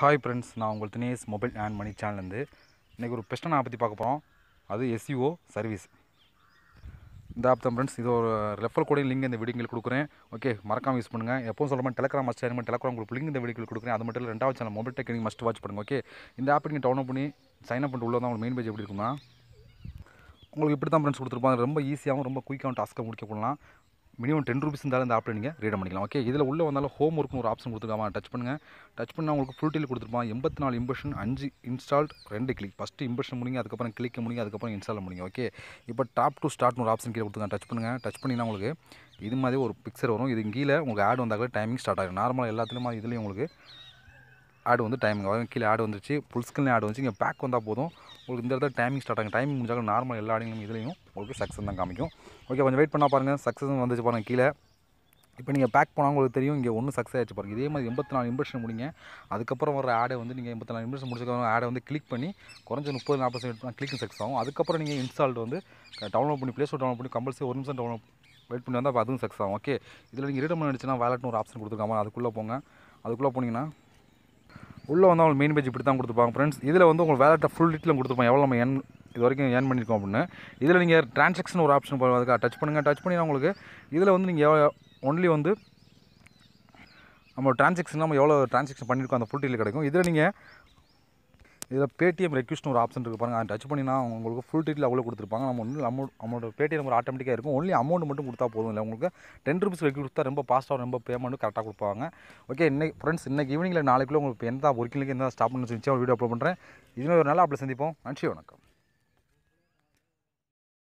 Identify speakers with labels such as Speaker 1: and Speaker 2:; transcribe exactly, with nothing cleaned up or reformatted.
Speaker 1: Hi friends, நான் உங்கள் Dinesh mobile and money சேனல்லேருந்து இன்றைக்கி ஒரு பெஸ்ட்டை நான் பற்றி பார்க்க போகிறோம். அது எஸ்இஓ சர்வீஸ். இந்த ஆப் தான் ஃப்ரெண்ட்ஸ். இது ஒரு ரெஃபர் கோடிங் லிங்க் இந்த வீடியோங்களுக்கு கொடுக்குறேன். ஓகே, மறக்காமல் யூஸ் பண்ணுங்கள். எப்பவும் சொல்ல மாதிரி டெலகிராம் மஸ்ட் சேனல் டெலகிராம் உங்களுக்கு லிங்க் இந்த வீடியோக்கு கொடுக்குறேன். அது மட்டும் இல்லை, ரெண்டாவது சேனல் மொபைல் டெக் நீங்கள் மஸ்ட் வாட்ச் பண்ணுங்கள். ஓகே, இந்த ஆப் நீங்கள் டவுன்லோட் பண்ணி சைன் அப் பண்ணிட்டு உள்ள தான் உங்களுக்கு மெயின் பேஜ் எப்படி இருக்குன்னா உங்களுக்கு இப்படி தான் ஃப்ரெண்ட்ஸ் கொடுத்துருப்பாங்க. ரொம்ப ஈஸியாகவும் ரொம்ப குயிக்காகவும் டாஸ்க்கை முடிக்க போடலாம். மினிமம் டென் ருபீஸ் இருந்தாலும் இந்த ஆப்பில் நீங்கள் ரீட் பண்ணிக்கலாம். ஓகே, இதில் உள்ள வந்தாலும் ஹோம் ஒர்க்னு ஒரு ஆப்ஷன் கொடுத்துருக்காமா, டச் பண்ணுங்கள். டச் பண்ணால் உங்களுக்கு ஃபுல் டீல் கொடுத்துருப்பான். எண்பத்தி நாலு இம்பர்ஷன், அஞ்சு இன்ஸ்டால்ட், ரெண்டு கிளிக். ஃபஸ்ட்டு இம்பர்ஷன் முடிங்க, அதுக்கப்புறம் கிளிக் முடிங்க, அதுக்கப்புறம் இன்ஸ்டால் முடிங்க. ஓகே, இப்போ டாப் டு ஸ்டார்ட்னு ஒரு ஆப்ஷன் கீழே கொடுத்துருக்காங்க. டச் பண்ணுங்கள். டச் பண்ணிங்கன்னா உங்களுக்கு இது மாதிரி ஒரு பிக்சர் வரும். இது கீழே உங்களுக்கு ஆட் வந்தாலே டைமிங் ஸ்டார்ட் ஆகிடும். நார்மலாக எல்லாத்துலேயுமே இதுலேயும் உங்களுக்கு ஆட் வந்து டைமிங் வரும். கீழே ஆட் வந்துருச்சு, ஃபுல் ஸ்க்ரீன் ஆட் வந்துச்சு. இங்கே பேக் வந்தால் போதும் உங்களுக்கு இந்த இடத்துல டைமிங் ஸ்டார்ட் ஆகும். டைமிங் முடிஞ்சாலும் நார்மல் எல்லா ஆடிங்களும் இதுலேயும் உங்களுக்கு சக்ஸஸ் தான் காமிக்கும். ஓகே, கொஞ்சம் வெயிட் பண்ணால் பாருங்கள். சக்ஸஸ் வந்துச்சு பாருங்கள் கீழே. இப்போ நீங்கள் பேக் போனால் உங்களுக்கு தெரியும் இங்கே ஒன்று சக்ஸஸ் ஆகிடுச்சு பாருங்கள். இதே மாதிரி எண்பத்தி நாலு இம்பர்ஷன் முடிங்க. அதுக்கப்புறம் வர ஆடை வந்து நீங்கள் எண்பத்தி நாலு இம்பர்ஷன் முடிச்சதுக்கப்புறம் ஆடை வந்து கிளிக் பண்ணி குறைஞ்ச முப்பது நாற்பது செகண்ட் கிளிக் சக்ஸஸ் ஆகும். அதுக்கப்புறம் நீங்கள் இன்ஸ்டால்ட் வந்து டவுன்லோட் பண்ணி ப்ளே ஸ்டோர் டவுன்லோட் பண்ணி கம்பல்சரி ஒரு நிமிஷம் டவுன்லோட் வெயிட் பண்ணி வந்தால் அப்போ அதுவும் சக்ஸஸ் ஆகும். ஓகே, இதில் நீங்கள் ரீடம் பண்ணிடுச்சுன்னா வேலட்னு ஒரு ஆப்ஷன் கொடுத்துருக்காங்க. அதுக்குள்ளே போங்க. அதுக்குள்ளே போனீங்கன்னா உள்ளே வந்து அவங்க மெயின் பேஜ் இப்படி தான் கொடுத்துருப்பாங்க ஃப்ரெண்ட்ஸ். இதில் வந்து உங்களுக்கு வேலட்டை ஃபுல் டீட்டெயில் கொடுத்துருப்பாங்க, எவ்வளோ நம்ம ஏன் இது வரைக்கும் ஏர்ன் பண்ணியிருக்கோம் அப்படின்னு. இதில் நீங்கள் ட்ரான்சாக்ஷன் ஒரு ஆப்ஷன் போய் அதுக்காக டச் பண்ணுங்கள். டச் பண்ணி உங்களுக்கு இதில் வந்து நீங்கள் ஒன்லி வந்து நம்ம ட்ரான்சாக்ஷன் நம்ம எவ்வளோ ட்ரான்சாக்ஷன் பண்ணியிருக்கோம் அந்த ஃபுல் டீட்டெயில் கிடைக்கும். இதில் நீங்கள் இதில் பேடிஎம் ரெக்வஸ்ட்னு ஒரு ஆப்ஷன் இருக்குது பாருங்கள். அதை டச் பண்ணினா உங்களுக்கு ஃபுல் டீட்டெயில் அவ்வளோ கொடுத்துருப்பாங்க. நம்ம ஒன்றும் அமௌண்ட் அமௌண்ட் பேடிஎம் நம்பர் ஆட்டோமேட்டிக்காக இருக்கும். ஒன்லி அமௌண்ட் மட்டும் கொடுத்தா போதும். இல்லை உங்களுக்கு டென் ருபீஸ் ரெக்வஸ்ட் கொடுத்தா ரொம்ப ஃபாஸ்ட்டாக ரொம்ப பேமெண்ட்டும் கரெக்டாக கொடுப்பாங்க. ஓகே, இன்னைக்கு ஃப்ரெண்ட்ஸ் இன்னைக்கு ஈவினிங்கில் நாளைக்குள்ளே உங்களுக்கு எந்த ஒர்க்கிங்க்கு எந்த ஸ்டாப் பண்ணி வச்சு ஒரு வீடியோ அப்லோட் பண்ணுறேன். இதுவே ஒரு நல்ல ஆப்பில் சந்திப்போம். நன்றி, வணக்கம்.